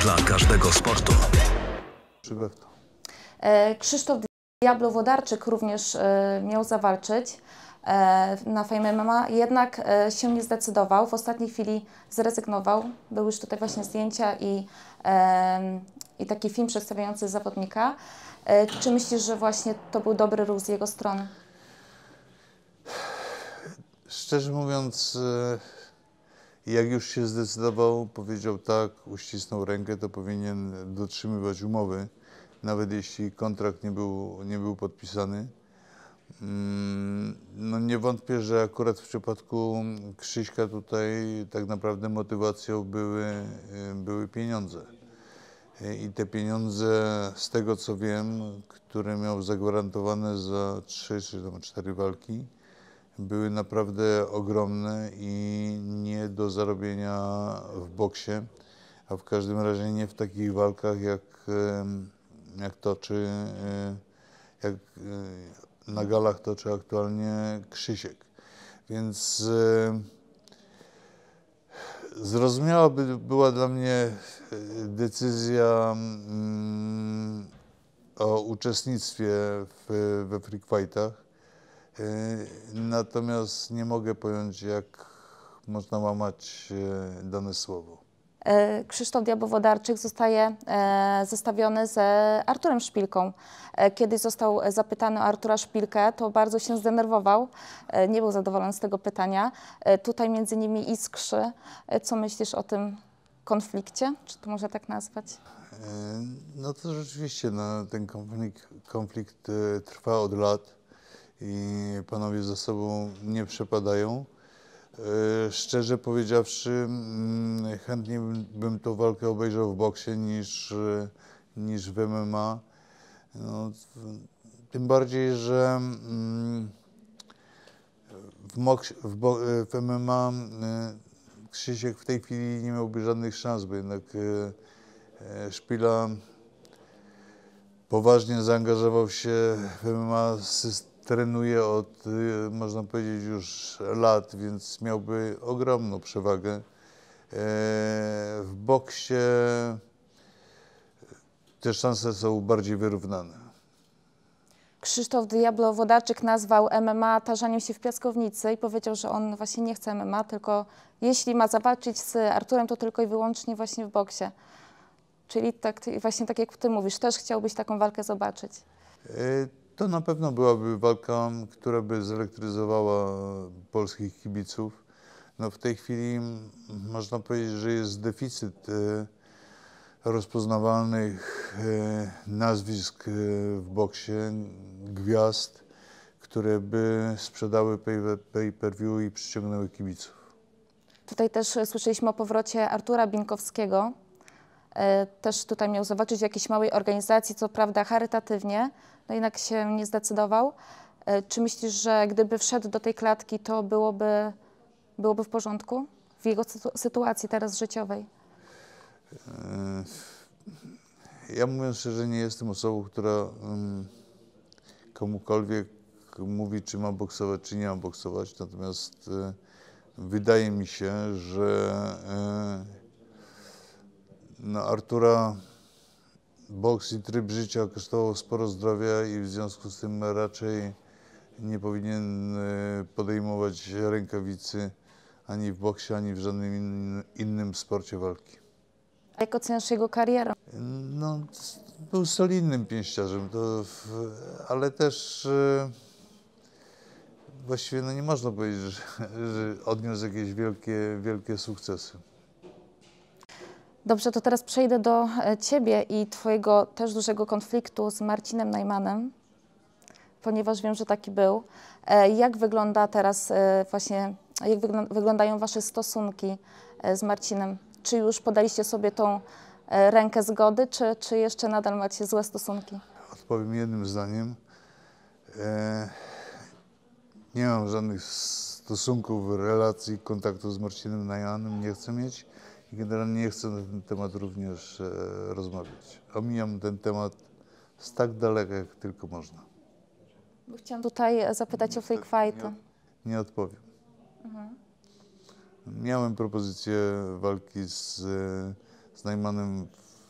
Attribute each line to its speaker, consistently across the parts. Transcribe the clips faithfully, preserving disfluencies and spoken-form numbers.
Speaker 1: dla każdego sportu.
Speaker 2: Krzysztof Diablo Włodarczyk również miał zawalczyć na Fame M M A, jednak się nie zdecydował. W ostatniej chwili zrezygnował. Były już tutaj właśnie zdjęcia i, i taki film przedstawiający zawodnika. Czy myślisz, że właśnie to był dobry ruch z jego strony?
Speaker 3: Szczerze mówiąc, jak już się zdecydował, powiedział tak, uścisnął rękę, to powinien dotrzymywać umowy, nawet jeśli kontrakt nie był, nie był podpisany. No nie wątpię, że akurat w przypadku Krzyśka tutaj tak naprawdę motywacją były, były pieniądze. I te pieniądze, z tego co wiem, które miał zagwarantowane za trzy czy cztery walki, były naprawdę ogromne i nie do zarobienia w boksie, a w każdym razie nie w takich walkach, jak, jak toczy, jak na galach toczy aktualnie Krzysiek. Więc zrozumiała by była dla mnie decyzja o uczestnictwie w, we freak fightach. Natomiast nie mogę pojąć, jak można łamać dane słowo.
Speaker 2: Krzysztof Diablo Włodarczyk zostaje zestawiony z Arturem Szpilką. Kiedy został zapytany o Artura Szpilkę, to bardzo się zdenerwował. Nie był zadowolony z tego pytania. Tutaj między nimi iskrzy. Co myślisz o tym konflikcie? Czy to można tak nazwać?
Speaker 3: No to rzeczywiście no, ten konflikt, konflikt trwa od lat i panowie ze sobą nie przepadają. Szczerze powiedziawszy, chętniej bym tą walkę obejrzał w boksie niż, niż w M M A. No, tym bardziej, że w, moksie, w, bo, w M M A Krzysiek w tej chwili nie miałby żadnych szans, bo jednak Szpila poważnie zaangażował się w M M A, trenuje od, można powiedzieć, już lat, więc miałby ogromną przewagę. W boksie te szanse są bardziej wyrównane.
Speaker 2: Krzysztof Diablo Włodarczyk nazwał M M A tarzaniem się w piaskownicy i powiedział, że on właśnie nie chce M M A, tylko jeśli ma zawalczyć z Arturem, to tylko i wyłącznie właśnie w boksie. Czyli tak, właśnie tak jak ty mówisz, też chciałbyś taką walkę zobaczyć.
Speaker 3: To na pewno byłaby walka, która by zelektryzowała polskich kibiców. No w tej chwili można powiedzieć, że jest deficyt rozpoznawalnych nazwisk w boksie, gwiazd, które by sprzedały pay-per-view i przyciągnęły kibiców.
Speaker 2: Tutaj też słyszeliśmy o powrocie Artura Binkowskiego. Też tutaj miał zobaczyć w jakiejś małej organizacji, co prawda charytatywnie, no jednak się nie zdecydował. Czy myślisz, że gdyby wszedł do tej klatki, to byłoby, byłoby w porządku w jego sytuacji teraz życiowej?
Speaker 3: Ja mówiąc szczerze, nie jestem osobą, która komukolwiek mówi, czy ma boksować, czy nie ma boksować. Natomiast wydaje mi się, że no Artura boks i tryb życia kosztował sporo zdrowia i w związku z tym raczej nie powinien podejmować rękawicy ani w boksie, ani w żadnym innym, innym sporcie walki.
Speaker 2: Jak oceniasz jego karierę?
Speaker 3: No, był solidnym pięściarzem, to, ale też właściwie no nie można powiedzieć, że, że odniósł jakieś wielkie, wielkie sukcesy.
Speaker 2: Dobrze, to teraz przejdę do ciebie i twojego też dużego konfliktu z Marcinem Najmanem, ponieważ wiem, że taki był. Jak wygląda teraz właśnie, jak wyglądają wasze stosunki z Marcinem? Czy już podaliście sobie tą rękę zgody, czy, czy jeszcze nadal macie złe stosunki?
Speaker 3: Odpowiem jednym zdaniem. E, nie mam żadnych stosunków, relacji, kontaktu z Marcinem Najmanem, nie chcę mieć. I generalnie nie chcę na ten temat również e, rozmawiać. Omijam ten temat z tak daleka, jak tylko można.
Speaker 2: Chciałam tutaj zapytać o fake fighty.
Speaker 3: Nie, nie odpowiem. Mhm. Miałem propozycję walki z, z Najmanem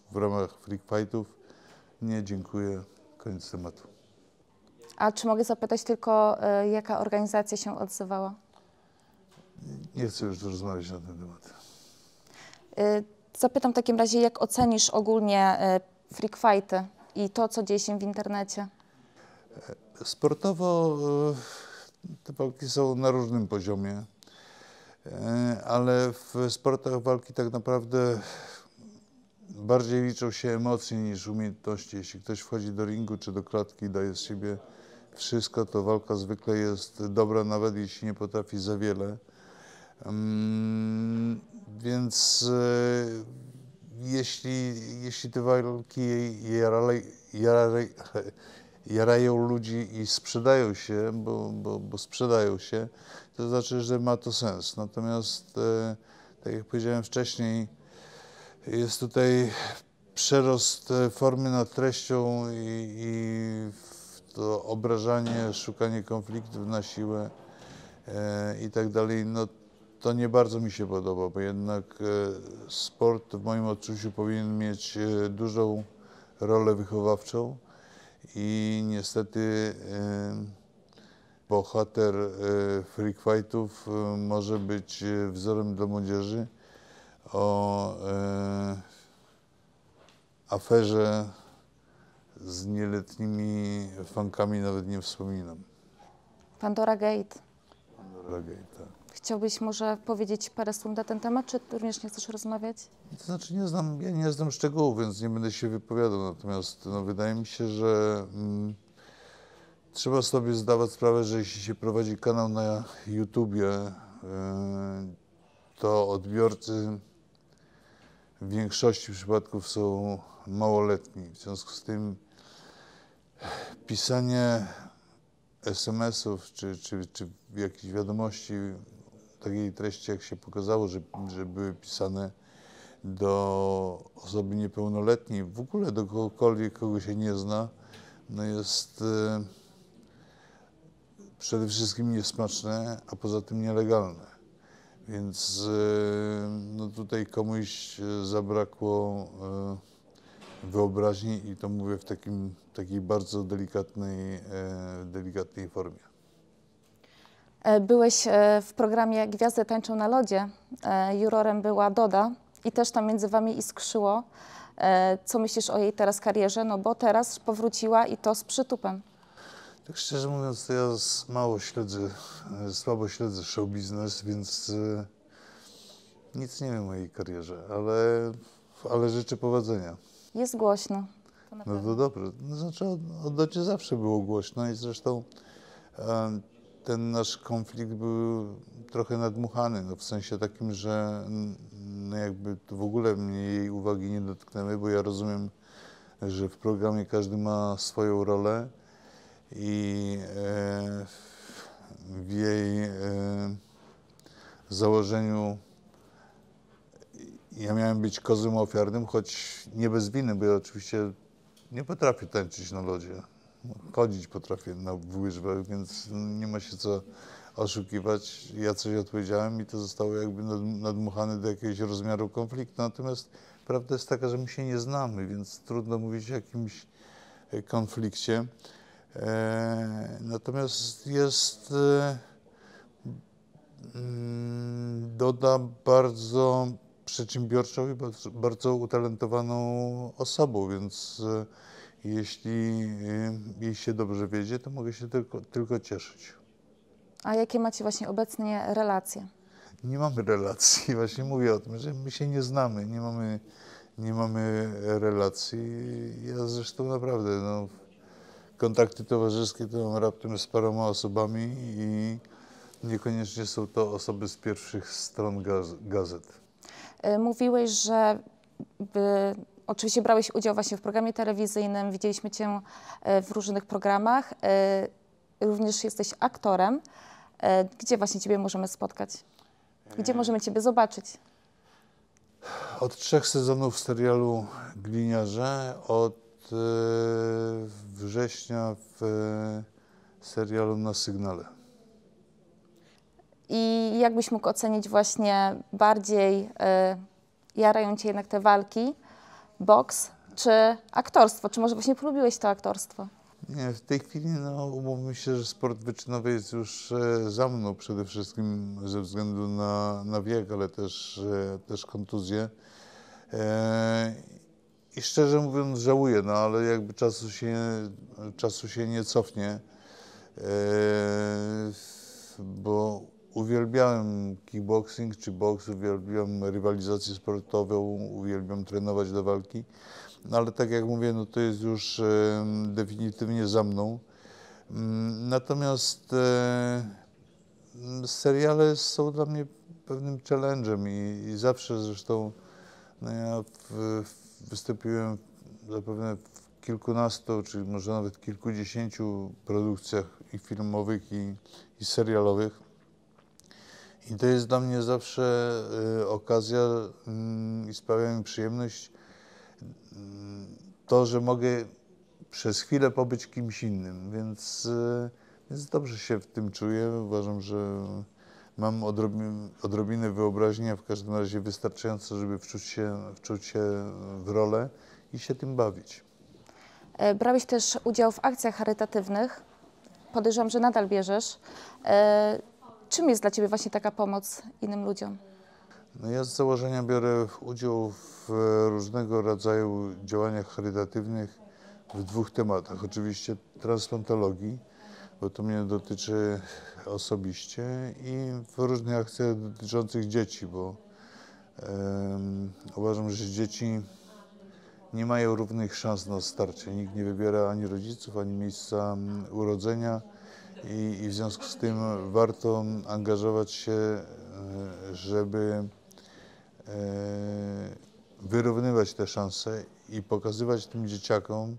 Speaker 3: w ramach freak fightów. Nie, dziękuję. Koniec tematu.
Speaker 2: A czy mogę zapytać tylko, y, jaka organizacja się odzywała?
Speaker 3: Nie chcę już rozmawiać na ten temat.
Speaker 2: Y, Zapytam w takim razie, jak ocenisz ogólnie y, freak fighty i to, co dzieje się w internecie?
Speaker 3: Sportowo y, te walki są na różnym poziomie, y, ale w sportach walki tak naprawdę bardziej liczą się emocje niż umiejętności. Jeśli ktoś wchodzi do ringu czy do klatki i daje z siebie wszystko, to walka zwykle jest dobra, nawet jeśli nie potrafi za wiele. Um, więc e, jeśli, jeśli te walki jarale, jarale, jarają ludzi i sprzedają się, bo, bo, bo sprzedają się, to znaczy, że ma to sens. Natomiast, e, tak jak powiedziałem wcześniej, jest tutaj przerost formy nad treścią i, i to obrażanie, szukanie konfliktów na siłę e, i tak dalej. No, to nie bardzo mi się podoba, bo jednak e, sport w moim odczuciu powinien mieć e, dużą rolę wychowawczą i niestety e, bohater e, freak fightów e, może być e, wzorem dla młodzieży. O e, aferze z nieletnimi fankami nawet nie wspominam.
Speaker 2: Pandora Gate.
Speaker 3: Pandora Gate, tak.
Speaker 2: Chciałbyś może powiedzieć parę słów na ten temat, czy również nie chcesz rozmawiać?
Speaker 3: To znaczy nie znam, ja nie znam szczegółów, więc nie będę się wypowiadał, natomiast no, wydaje mi się, że mm, trzeba sobie zdawać sprawę, że jeśli się prowadzi kanał na YouTubie, yy, to odbiorcy w większości przypadków są małoletni. W związku z tym pisanie es em esów czy, czy, czy jakichś wiadomości takiej treści, jak się pokazało, że, że były pisane do osoby niepełnoletniej, w ogóle do kogokolwiek, kogo się nie zna, no jest e, przede wszystkim niesmaczne, a poza tym nielegalne. Więc e, no tutaj komuś zabrakło e, wyobraźni i to mówię w takim, takiej bardzo delikatnej, e, delikatnej formie.
Speaker 2: Byłeś e, w programie Gwiazdy tańczą na lodzie. E, Jurorem była Doda i też tam między wami iskrzyło. E, Co myślisz o jej teraz karierze? No bo teraz powróciła i to z przytupem.
Speaker 3: Tak szczerze mówiąc, to ja mało śledzę, słabo śledzę show biznes, więc e, nic nie wiem o jej karierze, ale, ale życzę powodzenia.
Speaker 2: Jest głośno. To na
Speaker 3: No
Speaker 2: pewno.
Speaker 3: to dobrze. No, znaczy o, o Dodzie zawsze było głośno i zresztą e, ten nasz konflikt był trochę nadmuchany, no, w sensie takim, że no, jakby w ogóle mnie jej uwagi nie dotknęły, bo ja rozumiem, że w programie każdy ma swoją rolę i e, w jej e, założeniu ja miałem być kozłem ofiarnym, choć nie bez winy, bo ja oczywiście nie potrafię tańczyć na lodzie. Chodzić potrafię na w łyżwach, więc nie ma się co oszukiwać. Ja coś odpowiedziałem i to zostało jakby nadmuchane do jakiegoś rozmiaru konfliktu. Natomiast prawda jest taka, że my się nie znamy, więc trudno mówić o jakimś konflikcie. E, natomiast jest e, mm, Doda bardzo przedsiębiorczą i bardzo, bardzo utalentowaną osobą, więc e, jeśli e, jej się dobrze wiedzie, to mogę się tylko, tylko cieszyć.
Speaker 2: A jakie macie właśnie obecnie relacje?
Speaker 3: Nie mamy relacji, właśnie mówię o tym, że my się nie znamy, nie mamy, nie mamy relacji. Ja zresztą naprawdę, no, kontakty towarzyskie to mam raptem z paroma osobami i niekoniecznie są to osoby z pierwszych stron gaz gazet.
Speaker 2: Mówiłeś, że by, oczywiście brałeś udział właśnie w programie telewizyjnym, widzieliśmy Cię w różnych programach, również jesteś aktorem. Gdzie właśnie Ciebie możemy spotkać? Gdzie możemy Ciebie zobaczyć?
Speaker 3: Od trzech sezonów w serialu Gliniarze, od e, września w e, serialu Na Sygnale.
Speaker 2: I jakbyś mógł ocenić właśnie bardziej, y, jarają Cię jednak te walki, boks czy aktorstwo? Czy może właśnie polubiłeś to aktorstwo?
Speaker 3: Nie, w tej chwili, no, umówmy się, że sport wyczynowy jest już e, za mną, przede wszystkim ze względu na, na wiek, ale też, e, też kontuzję. E, I szczerze mówiąc żałuję, no ale jakby czasu się, czasu się nie cofnie, e, bo uwielbiałem kickboxing czy boks, uwielbiam rywalizację sportową, uwielbiam trenować do walki. No ale tak jak mówię, no to jest już e, definitywnie za mną. Mm, Natomiast e, seriale są dla mnie pewnym challenge'em i, i zawsze zresztą no ja w, w, wystąpiłem zapewne w kilkunastu, czy może nawet kilkudziesięciu produkcjach i filmowych, i, i serialowych. I to jest dla mnie zawsze e, okazja mm, i sprawia mi przyjemność to, że mogę przez chwilę pobyć kimś innym, więc, e, więc dobrze się w tym czuję. Uważam, że mam odrobin, odrobinę wyobraźni, a w każdym razie wystarczająco, żeby wczuć się, wczuć się w rolę i się tym bawić.
Speaker 2: E, Brałeś też udział w akcjach charytatywnych. Podejrzewam, że nadal bierzesz. E, Czym jest dla Ciebie właśnie taka pomoc innym ludziom?
Speaker 3: No ja z założenia biorę udział w różnego rodzaju działaniach charytatywnych w dwóch tematach. Oczywiście transplantologii, bo to mnie dotyczy osobiście, i w różnych akcjach dotyczących dzieci, bo um, uważam, że dzieci nie mają równych szans na starcie. Nikt nie wybiera ani rodziców, ani miejsca urodzenia i, i w związku z tym warto angażować się, żeby wyrównywać te szanse i pokazywać tym dzieciakom,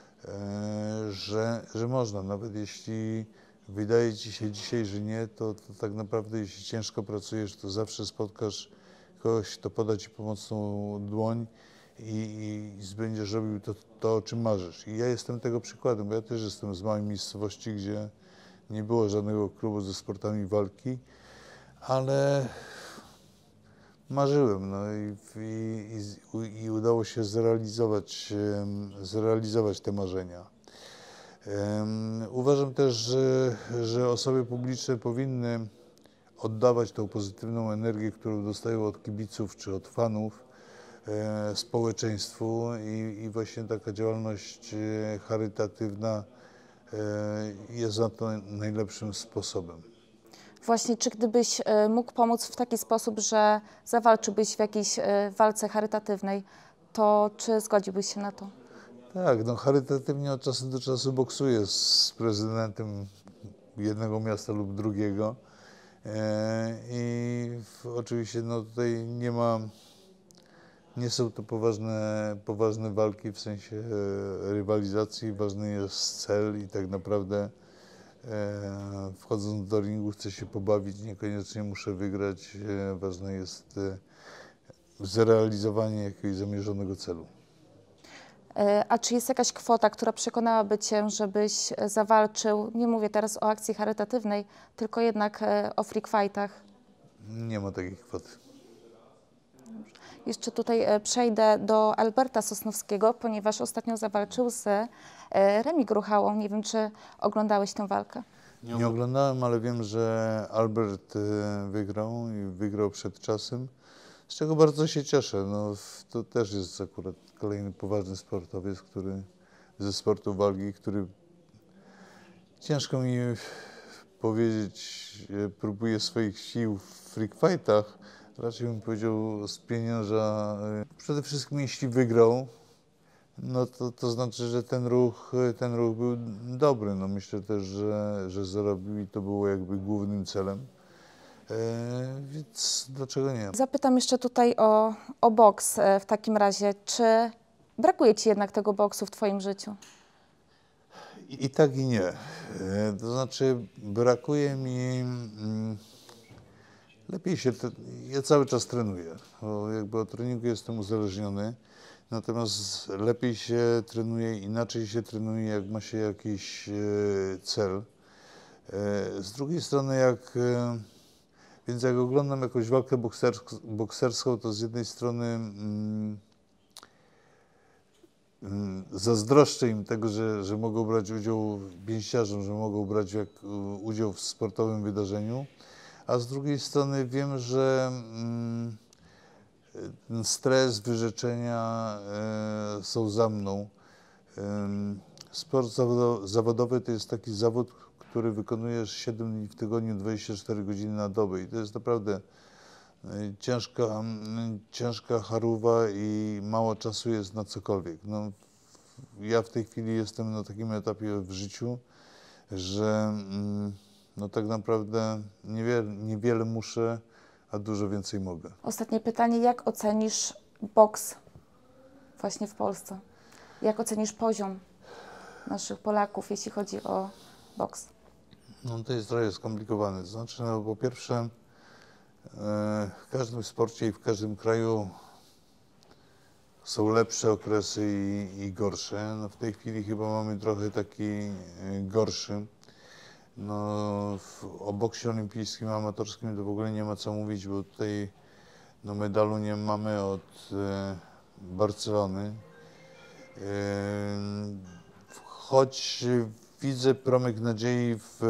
Speaker 3: że, że można. Nawet jeśli wydaje ci się dzisiaj, że nie, to, to tak naprawdę jeśli ciężko pracujesz, to zawsze spotkasz kogoś, kto poda ci pomocną dłoń i, i będziesz robił to, to, o czym marzysz. I ja jestem tego przykładem, bo ja też jestem z małej miejscowości, gdzie nie było żadnego klubu ze sportami walki, ale marzyłem, no i, i, i udało się zrealizować, zrealizować te marzenia. Um, uważam też, że, że osoby publiczne powinny oddawać tą pozytywną energię, którą dostają od kibiców czy od fanów, e, społeczeństwu, i, i właśnie taka działalność e, charytatywna e, jest na to najlepszym sposobem.
Speaker 2: Właśnie, czy gdybyś e, mógł pomóc w taki sposób, że zawalczyłbyś w jakiejś e, walce charytatywnej, to czy zgodziłbyś się na to?
Speaker 3: Tak, no charytatywnie od czasu do czasu boksuję z prezydentem jednego miasta lub drugiego. E, I w, oczywiście no tutaj nie ma, nie są to poważne, poważne walki w sensie e, rywalizacji, ważny jest cel i tak naprawdę e, wchodząc do ringu chcę się pobawić, niekoniecznie muszę wygrać, e, ważne jest e, zrealizowanie jakiegoś zamierzonego celu.
Speaker 2: E, A czy jest jakaś kwota, która przekonałaby Cię, żebyś e, zawalczył, nie mówię teraz o akcji charytatywnej, tylko jednak e, o freak fightach?
Speaker 3: Nie ma takiej kwoty.
Speaker 2: Jeszcze tutaj e, przejdę do Alberta Sosnowskiego, ponieważ ostatnio zawalczył z e, Remi Gruchałą. Nie wiem, czy oglądałeś tę walkę?
Speaker 3: Nie oglądałem, ale wiem, że Albert e, wygrał i wygrał przed czasem, z czego bardzo się cieszę. No, to też jest akurat kolejny poważny sportowiec, który ze sportu walki, który ciężko mi powiedzieć, e, próbuje swoich sił w freak fightach. Raczej bym powiedział z pieniądza. E, Przede wszystkim jeśli wygrał, no to, to znaczy, że ten ruch, ten ruch był dobry. No myślę też, że, że zarobił i to było jakby głównym celem. E, więc dlaczego nie?
Speaker 2: Zapytam jeszcze tutaj o, o boks e, w takim razie. Czy brakuje Ci jednak tego boksu w Twoim życiu?
Speaker 3: I, i tak i nie. E, to znaczy brakuje mi... Mm, lepiej się... Te, ja cały czas trenuję, bo jakby od treningu jestem uzależniony. Natomiast lepiej się trenuje, inaczej się trenuje, jak ma się jakiś e, cel. E, z drugiej strony, jak, e, więc jak oglądam jakąś walkę boksersk bokserską, to z jednej strony mm, mm, zazdroszczę im tego, że, że mogą brać udział, pięściarzom, że mogą brać jak, udział w sportowym wydarzeniu, a z drugiej strony wiem, że mm, ten stres, wyrzeczenia e, są za mną. E, sport zawodo- zawodowy to jest taki zawód, który wykonujesz siedem dni w tygodniu, dwadzieścia cztery godziny na dobę i to jest naprawdę ciężka, ciężka charuwa i mało czasu jest na cokolwiek. No, ja w tej chwili jestem na takim etapie w życiu, że no, tak naprawdę niewiele, niewiele muszę, a dużo więcej mogę.
Speaker 2: Ostatnie pytanie, jak ocenisz boks właśnie w Polsce? Jak ocenisz poziom naszych Polaków, jeśli chodzi o boks?
Speaker 3: No to jest trochę skomplikowane. To znaczy, no, po pierwsze, w każdym sporcie i w każdym kraju są lepsze okresy i, i gorsze. No w tej chwili chyba mamy trochę taki gorszy. No, w, o boksie olimpijskim, amatorskim to w ogóle nie ma co mówić, bo tutaj no, medalu nie mamy od e, Barcelony. E, choć widzę promyk nadziei w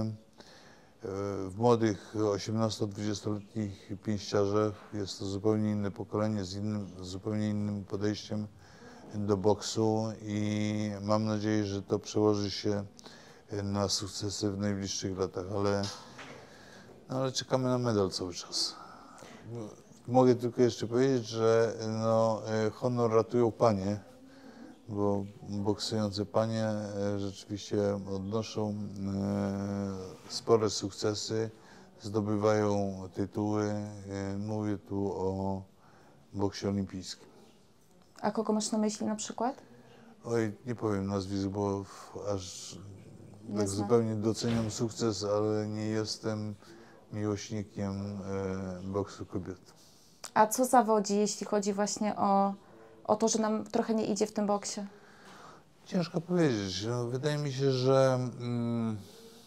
Speaker 3: w młodych osiemnasto-dwudziestoletnich pięściarzach. Jest to zupełnie inne pokolenie z innym, zupełnie innym podejściem do boksu i mam nadzieję, że to przełoży się na sukcesy w najbliższych latach, ale, no, ale czekamy na medal cały czas. Mogę tylko jeszcze powiedzieć, że no, honor ratują panie, bo boksujące panie rzeczywiście odnoszą spore sukcesy, zdobywają tytuły. Mówię tu o boksie olimpijskim.
Speaker 2: A kogo masz na myśli na przykład?
Speaker 3: Oj, nie powiem nazwisk, bo aż tak
Speaker 2: Jasne.
Speaker 3: zupełnie doceniam sukces, ale nie jestem miłośnikiem boksu kobiet.
Speaker 2: A co zawodzi, jeśli chodzi właśnie o, o to, że nam trochę nie idzie w tym boksie?
Speaker 3: Ciężko powiedzieć. No, wydaje mi się, że mm,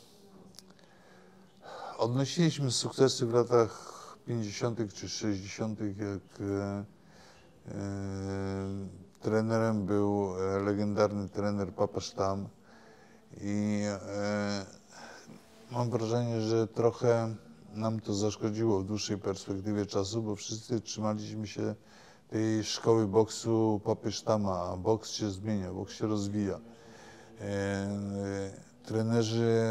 Speaker 3: odnosiliśmy sukcesy w latach pięćdziesiątych czy sześćdziesiątych, jak e, e, trenerem był legendarny trener Papa Sztam i e, mam wrażenie, że trochę nam to zaszkodziło w dłuższej perspektywie czasu, bo wszyscy trzymaliśmy się tej szkoły boksu Papy Sztama, a boks się zmienia, boks się rozwija. E, trenerzy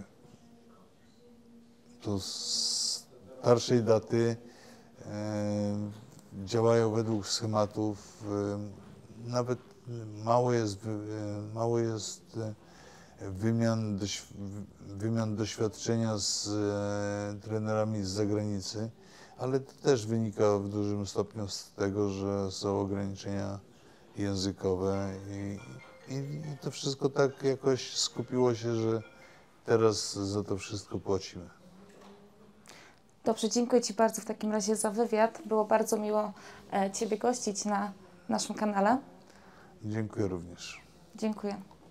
Speaker 3: to starszej daty e, działają według schematów. E, nawet mało jest, e, mało jest wymian, doś, wymian doświadczenia z e, trenerami z zagranicy, ale to też wynika w dużym stopniu z tego, że są ograniczenia językowe i, i, i to wszystko tak jakoś skupiło się, że teraz za to wszystko płacimy.
Speaker 2: Dobrze, dziękuję Ci bardzo w takim razie za wywiad. Było bardzo miło e, Ciebie gościć na naszym kanale.
Speaker 3: Dziękuję również.
Speaker 2: Dziękuję.